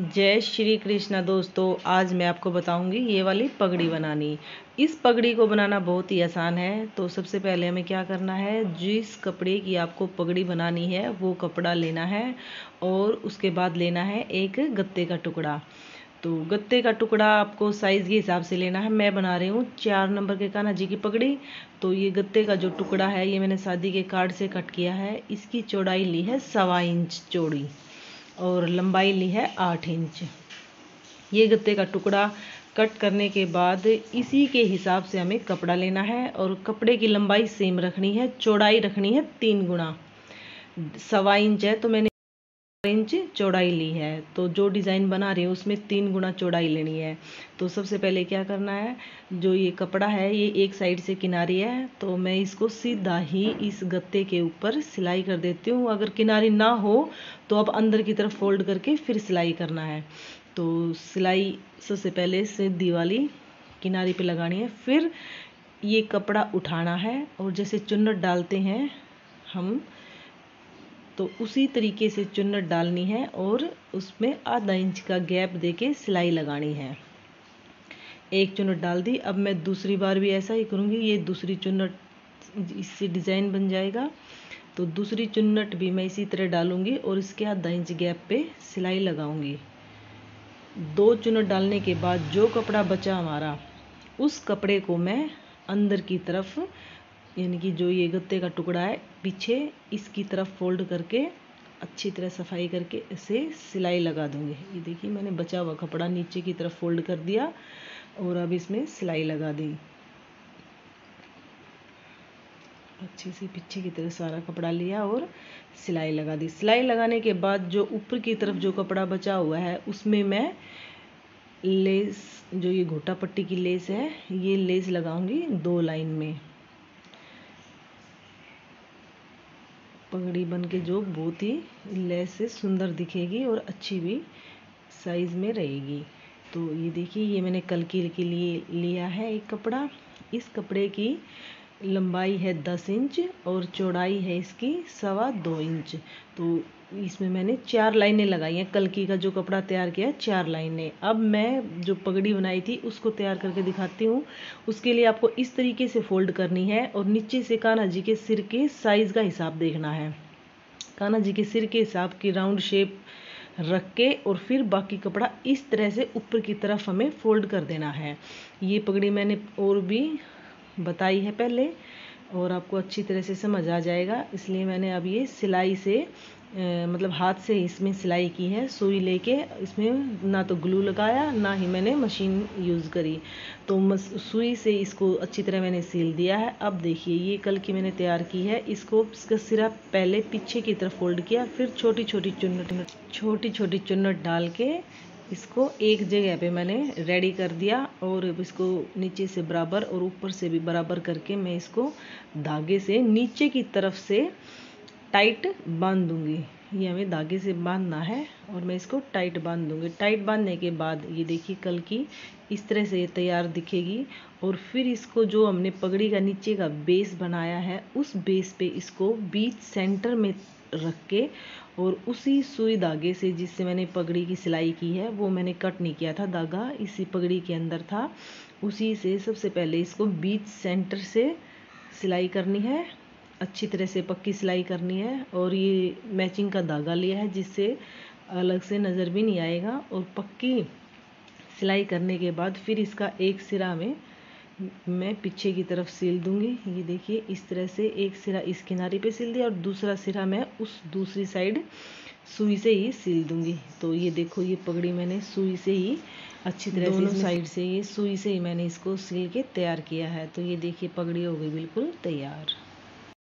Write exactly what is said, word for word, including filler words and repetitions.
जय श्री कृष्णा दोस्तों, आज मैं आपको बताऊंगी ये वाली पगड़ी बनानी। इस पगड़ी को बनाना बहुत ही आसान है। तो सबसे पहले हमें क्या करना है, जिस कपड़े की आपको पगड़ी बनानी है वो कपड़ा लेना है और उसके बाद लेना है एक गत्ते का टुकड़ा। तो गत्ते का टुकड़ा आपको साइज़ के हिसाब से लेना है। मैं बना रही हूँ चार नंबर के कान्हा जी की पगड़ी। तो ये गत्ते का जो टुकड़ा है ये मैंने शादी के कार्ड से कट किया है। इसकी चौड़ाई ली है सवा इंच चौड़ी और लंबाई ली है आठ इंच। ये गत्ते का टुकड़ा कट करने के बाद इसी के हिसाब से हमें कपड़ा लेना है और कपड़े की लंबाई सेम रखनी है, चौड़ाई रखनी है तीन गुना। सवा इंच है तो मैंने इंच चौड़ाई ली है। तो जो डिज़ाइन बना रही हूँ उसमें तीन गुना चौड़ाई लेनी है। तो सबसे पहले क्या करना है, जो ये कपड़ा है ये एक साइड से किनारी है तो मैं इसको सीधा ही इस गत्ते के ऊपर सिलाई कर देती हूँ। अगर किनारी ना हो तो अब अंदर की तरफ फोल्ड करके फिर सिलाई करना है। तो सिलाई सबसे पहले सीधी वाली किनारी पे लगानी है, फिर ये कपड़ा उठाना है और जैसे चुन्नट डालते हैं हम तो उसी तरीके से चुन्नट डालनी है और उसमें आधा इंच का गैप देके सिलाई लगानी है। एक चुन्नट डाल दी, अब मैं दूसरी बार भी ऐसा ही करूँगी। ये दूसरी चुन्नट, इससे डिज़ाइन बन जाएगा। तो दूसरी चुन्नट भी मैं इसी तरह डालूँगी और इसके आधा इंच गैप पे सिलाई लगाऊँगी। दो चुन्नट डालने के बाद जो कपड़ा बचा हमारा, उस कपड़े को मैं अंदर की तरफ, यानी कि जो ये गत्ते का टुकड़ा है पीछे इसकी तरफ फोल्ड करके अच्छी तरह सफाई करके इसे सिलाई लगा दूंगी। ये देखिए मैंने बचा हुआ कपड़ा नीचे की तरफ फोल्ड कर दिया और अब इसमें सिलाई लगा दी। अच्छे से पीछे की तरफ सारा कपड़ा लिया और सिलाई लगा दी। सिलाई लगाने के बाद जो ऊपर की तरफ जो कपड़ा बचा हुआ है उसमें मैं लेस, जो ये घोटा पट्टी की लेस है, ये लेस लगाऊंगी दो लाइन में। पगड़ी बन के जो बहुत ही लेस से सुंदर दिखेगी और अच्छी भी साइज़ में रहेगी। तो ये देखिए ये मैंने कलकी के लिए लिया है एक कपड़ा। इस कपड़े की लंबाई है दस इंच और चौड़ाई है इसकी सवा दो इंच। तो इसमें मैंने चार लाइनें लगाई हैं। कलकी का जो कपड़ा तैयार किया है चार लाइनें। अब मैं जो पगड़ी बनाई थी उसको तैयार करके दिखाती हूँ। उसके लिए आपको इस तरीके से फोल्ड करनी है और नीचे से कान्हा जी के सिर के साइज़ का हिसाब देखना है। कान्हा जी के सिर के हिसाब की राउंड शेप रख के और फिर बाकी कपड़ा इस तरह से ऊपर की तरफ हमें फोल्ड कर देना है। ये पगड़ी मैंने और भी बताई है पहले और आपको अच्छी तरह से समझ आ जाएगा, इसलिए मैंने अब ये सिलाई से आ, मतलब हाथ से इसमें सिलाई की है। सुई लेके इसमें ना तो ग्लू लगाया ना ही मैंने मशीन यूज़ करी। तो मस सुई से इसको अच्छी तरह मैंने सील दिया है। अब देखिए ये कल की मैंने तैयार की है, इसको इसका सिरा पहले पीछे की तरफ फोल्ड किया, फिर छोटी छोटी चुन्नट छोटी छोटी चुन्नट डाल के इसको एक जगह पे मैंने रेडी कर दिया और इसको नीचे से बराबर और ऊपर से भी बराबर करके मैं इसको धागे से नीचे की तरफ से टाइट बांध दूंगी। ये हमें धागे से बांधना है और मैं इसको टाइट बांध दूंगी। टाइट बांधने के बाद ये देखिए कल की इस तरह से ये तैयार दिखेगी। और फिर इसको जो हमने पगड़ी का नीचे का बेस बनाया है उस बेस पे इसको बीच सेंटर में रख के और उसी सुई धागे से जिससे मैंने पगड़ी की सिलाई की है वो मैंने कट नहीं किया था, धागा इसी पगड़ी के अंदर था, उसी से सबसे पहले इसको बीच सेंटर से सिलाई करनी है। अच्छी तरह से पक्की सिलाई करनी है और ये मैचिंग का धागा लिया है जिससे अलग से नज़र भी नहीं आएगा। और पक्की सिलाई करने के बाद फिर इसका एक सिरा में मैं पीछे की तरफ सिल दूंगी। ये देखिए इस तरह से एक सिरा इस किनारे पे सिल दिया और दूसरा सिरा मैं उस दूसरी साइड सुई से ही सिल दूंगी। तो ये देखो ये पगड़ी मैंने सुई से ही अच्छी तरह से दोनों साइड से ये सुई से ही मैंने इसको सिल के तैयार किया है। तो ये देखिए पगड़ी हो गई बिल्कुल तैयार।